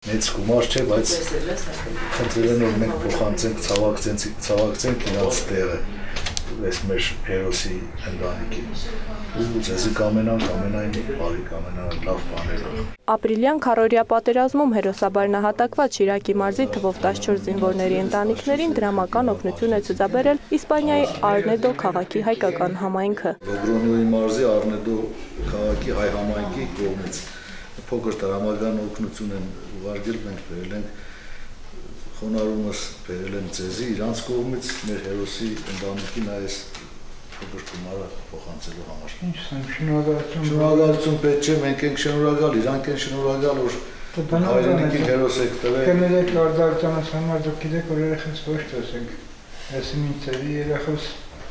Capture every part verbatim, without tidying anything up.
Մեծ գումար չէ, բայց խնդրել են որ մենք փոխանցենք, ցավակցենք իրաց տեղը, այս մեր հերոսի ընտանիքին։ Ու ձեզ կամենան, կամենային բարի, կամենան լավ բաներով։ Ապրիլյան քառօրյա պատերազմում հերոսաբար նահատակված Շիրակի մարզի թվով տասնչորս զինվորների ընտանիքներին դրամական օգնություն է ցուցաբերել Իսպանիայի Արնեդո քաղաքի հայկական համայնքը։ Լոգրոնիոյի մարզի Արնեդո քաղաքի հայ համայնքի կողմից փոքր տրամական օգնություն են ուղարկել, մենք բերել ենք խոնարհումս բերել են ձեզի իրանց կողմից մեր հերոսի ընտանիքին այս փոքր գումարը փոխանցելու համար։ Ինչ շնորհակալություն։ Շնորհակալություն պետք չէ, մենք ենք շնորհակալ, իրանք են շնորհակալ, որ հայրենիքի հերոս եք տվել։ Կներեք արտադրությունից համար դուք գիտեք, որ երեխաս ոչ տեսենք։ Այսինքն ինձ երեխաս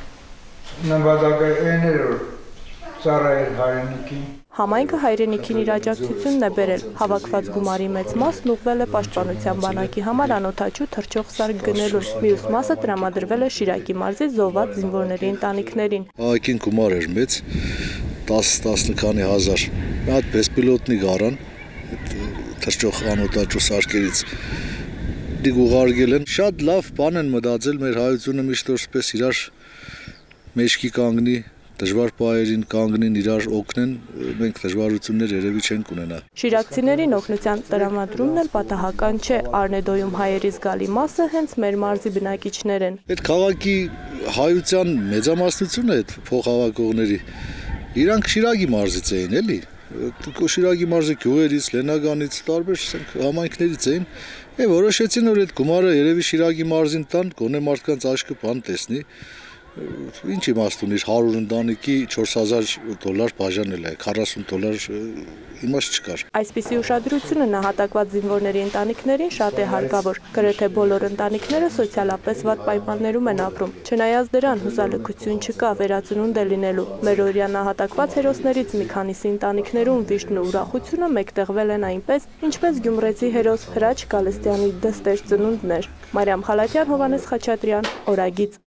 նվազագայիններ որ ծառայել հայրենիքին։ Համայնքը հայրենիքին իր աջակցությունն է բերել, հավաքված գումարի մեծ մասն ուղղվել է պաշտպանության բանակի համար անօդաչու թռչող սարք գնելուն, մյուս մասը տրամադրվել է Շիրակի մարզի զոհված զինվորների ընտանիքներին։ Ահագին գումար էր մեծ, տասը քանի հազար։ Մի հատ բեսպիլոտնիկ առան, թռչող անօդաչու սարքերից դիգ ուղարկել են։ Շատ լավ բան են մտածել, մեր հայությունը միշտ որպես իրար մեջքի կանգնի, դժվար պահերին կանգնին, իրար օգնեն, մենք դժվարություններ երևի չենք ունենա։ Շիրակցիներին օգնության տրամադրումն էլ պատահական չէ, Արնեդոյում հայերի զգալի մասը հենց մեր մարզի բնակիչներ են։ Այդ քաղաքի հայության մեծամասնությունը այդ փոխհավաքողների իրանք Շիրակի մարզից էին, էլի։ Շիրակի մարզի գյուղերից, Լենագանից, տարբեր համայնքներից էին, եւ որոշեցին որ այդ գումարը երևի Շիրակի մարզին տան, գոնե մարդկանց աչքը բան տեսնի։ Ինչ իմաստ ունի հարյուր ընտանիքի չորս հազար դոլար բաժանել է, քառասուն դոլար իմաստ չկար։ Այսպիսի ուշադրությունը նահատակված զինվորների ընտանիքներին շատ է հարկավոր։ Գրեթե բոլոր ընտանիքները սոցիալապես վատ պայմաններում են ապրում։ Չնայած դրան հուսալքություն չկա, վերածնունդ է լինելու։ Մերօրյա նահատակված հերոսներից մի քանիսի ընտանիքներում վիշտն ու ուրախությունը մեկտեղվել են այնպես, ինչպես գյումրեցի հերոս Հրաչ Գալստյանի դստեր ծնունդներ։ Մարիամ Խալաթյան, Հովհաննես Խաչատրյան, Օրագիծ։